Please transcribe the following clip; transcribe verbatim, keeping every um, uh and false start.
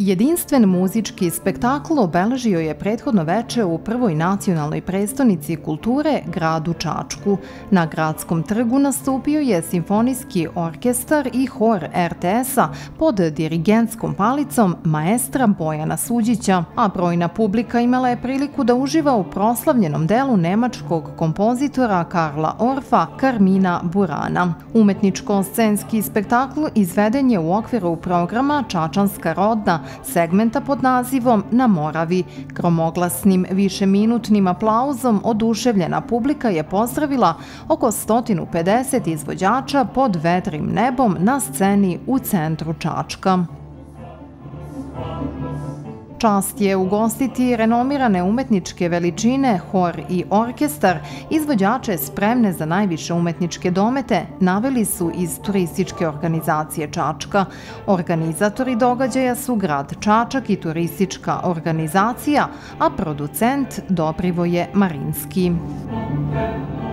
Jedinstven muzički spektakl obeležio je prethodno veče u prvoj nacionalnoj prestonici kulture, gradu Čačku. Na gradskom trgu nastupio je simfonijski orkestar i hor er te es-a pod dirigentskom palicom maestra Bojana Suđića, a brojna publika imala je priliku da uživa u proslavljenom delu nemačkog kompozitora Karla Orfa Karmina Burana. Umetničko-scenski spektakl izveden je u okviru programa Čačanska rodna segmenta pod nazivom Na Moravi. Gromoglasnim višeminutnim aplauzom oduševljena publika je pozdravila oko sto pedeset izvođača pod vedrim nebom na sceni u centru Čačka. Čast je ugostiti renomirane umetničke veličine, hor i orkestar, izvođače spremne za najviše umetničke domete, naveli su iz turističke organizacije Čačka. Organizatori događaja su grad Čačak i turistička organizacija, a producent Dobrivoje Marinski.